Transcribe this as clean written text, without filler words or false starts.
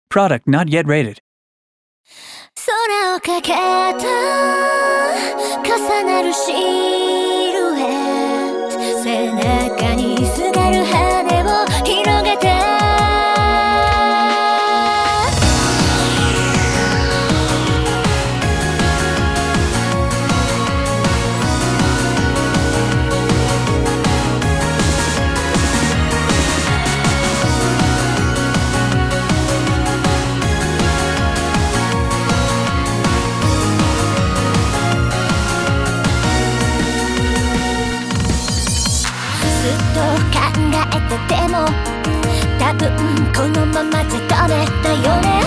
Product not yet rated. 空をかけた重なるシルエット背中にすがる羽を広げてでも多分このままじゃダメだよね